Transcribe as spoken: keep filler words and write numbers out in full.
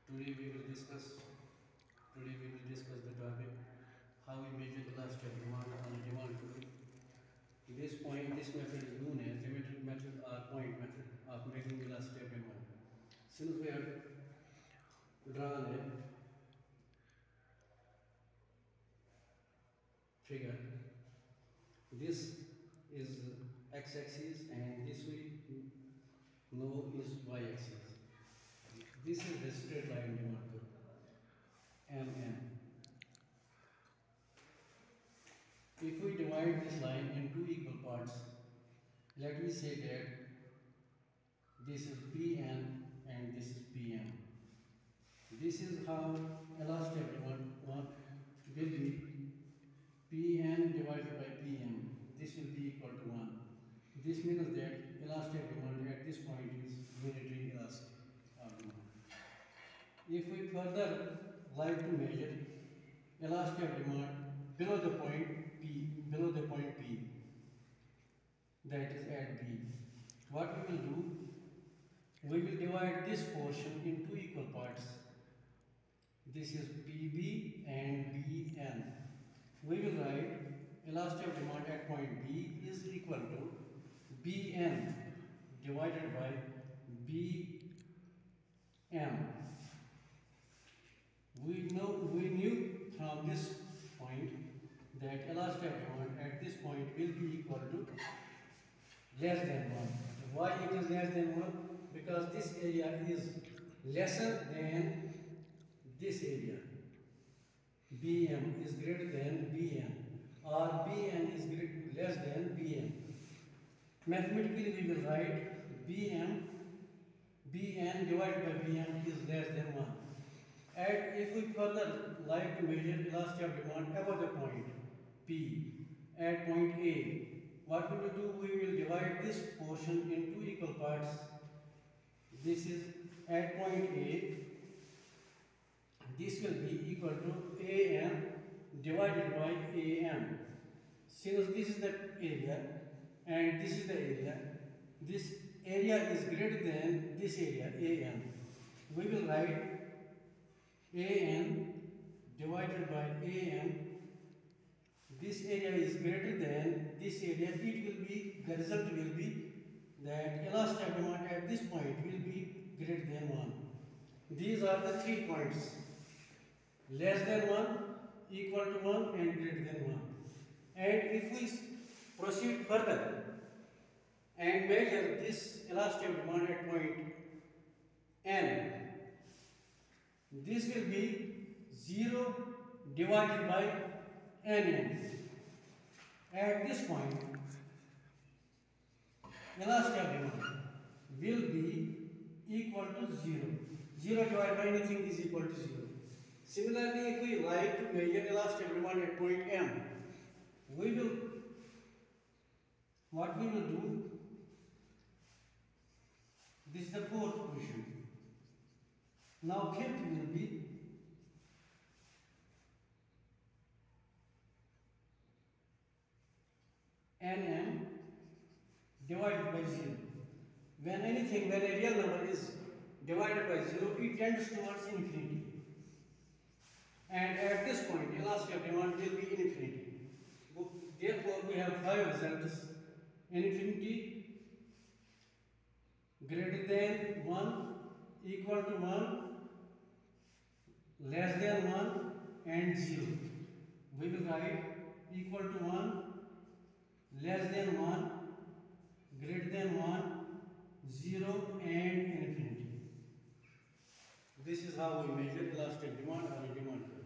Today we will discuss today we will discuss the topic how we measure elastic demand on a demand curve. This point this method is known as geometric method or point method of measuring elastic demand. Since we have drawn a figure, this is x-axis and this we know is y-axis. This is the straight line demand curve M N. If we divide this line in two equal parts, let me say that this is P N and this is P M. This is how elastic demand will be P N divided by P M. This will be equal to one. This means that elastic demand at this point is unitary elastic demand. If we further like to measure elastic demand below the point P, below the point P, that is at B, what we will do, we will divide this portion in two equal parts. This is P B and B N. We will write elastic demand at point B is equal to B N divided by B M. We know we knew from this point that elastic demand at this point will be equal to less than one. Why it is less than one? Because this area is lesser than this area. B M is greater than B N, or B N is greater, less than B M. Mathematically we will write B M, B N divided by B M is less than one. And if we further like to measure elastic demand above the point P at point A, what we will do, we will divide this portion in two equal parts. This is at point A. This will be equal to A M divided by A M. Since this is the area and this is the area, this area is greater than this area A M. We will write A N divided by A M. This area is greater than this area. It will be, the result will be that elastic demand at this point will be greater than one. These are the three points: less than one, equal to one, and greater than one. And if we proceed further and measure this elastic demand at point N, this will be zero divided by N N. At this point, elastic demand will be equal to zero. zero divided by anything is equal to zero. Similarly, if we like to measure elastic demand at point M, we will, what we will do, this is the fourth position. Now fifth will be N M divided by zero. When anything, when a real number is divided by zero, it tends towards infinity. And at this point, elastic demand will be infinity. Therefore, we have five results: infinity, greater than one, equal to one, less than one, and zero. We will write equal to one, less than one, greater than one, zero, and infinity. This is how we measure elastic demand or demand curve.